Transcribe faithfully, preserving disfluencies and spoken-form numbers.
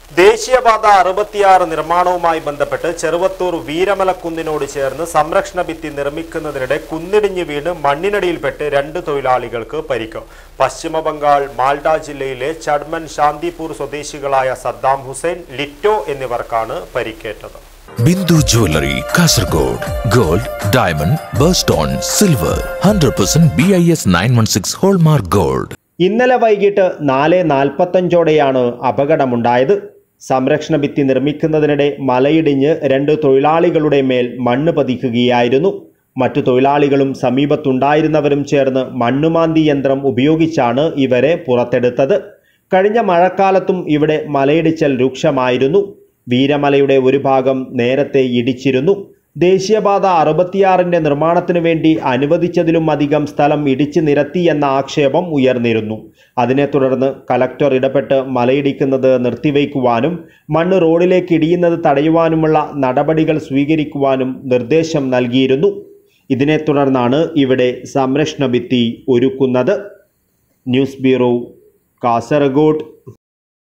ദേശീയപാത അറുപത്തിയാറ് നിർമ്മാണവുമായി ബന്ധപ്പെട്ട് ചെറുവത്തൂർ വീരമലക്കുന്നിനോട് ചേർന്ന് സംരക്ഷണ ഭിത്തി നിർമ്മിക്കുന്നതിനിടെ കുന്നിടിഞ്ഞു വീണ് മണ്ണിനടിയിൽപ്പെട്ട് രണ്ട് തൊഴിലാളികൾക്ക് പരിക്ക്. പശ്ചിമ ബംഗാൾ മാൽഡ ജില്ലയിലെ ചഡ്മൻ ശാന്തിപൂർ സ്വദേശികളായ സദ്ദാം ഹുസൈൻ, ലിറ്റോ എന്നിവർക്കാണ് പരിക്കേറ്റത്. Bindu Jewelry, Kasaragod. Gold, diamond, birthstone, silver, one hundred percent B I S nine one six Hallmark Gold. ഇന്നലെ വൈകിട്ട് നാല് നാൽപ്പത്തഞ്ചോടെയാണ് അപകടമുണ്ടായത്. സംരക്ഷണ ഭിത്തി നിർമ്മിക്കുന്നതിനിടെ മലയിടിഞ്ഞ് രണ്ട് തൊഴിലാളികളുടെ മേൽ മണ്ണ് പതിക്കുകയായിരുന്നു. മറ്റു തൊഴിലാളികളും സമീപത്തുണ്ടായിരുന്നവരും ചേർന്ന് മണ്ണുമാന്തി യന്ത്രം ഉപയോഗിച്ചാണ് ഇവരെ പുറത്തെടുത്തത്. കഴിഞ്ഞ മഴക്കാലത്തും ഇവിടെ മലയിടിച്ചൽ രൂക്ഷമായിരുന്നു. വീരമലയുടെ ഒരു ഭാഗം നേരത്തെ ഇടിച്ചിരുന്നു. ദേശീയപാത അറുപത്തിയാറിന്റെ നിർമ്മാണത്തിനു വേണ്ടി അനുവദിച്ചതിലും അധികം സ്ഥലം ഇടിച്ചു നിരത്തി എന്ന ആക്ഷേപം ഉയർന്നിരുന്നു. അതിനെ തുടർന്ന് കലക്ടർ ഇടപെട്ട് മലയിടിക്കുന്നത് നിർത്തിവയ്ക്കുവാനും മണ്ണ് റോഡിലേക്ക് ഇടിയുന്നത് തടയുവാനുമുള്ള നടപടികൾ സ്വീകരിക്കുവാനും നിർദ്ദേശം നൽകിയിരുന്നു. ഇതിനെ തുടർന്നാണ് ഇവിടെ സംരക്ഷണ ഭിത്തി ഒരുക്കുന്നത്. News bureau, Kasaragod.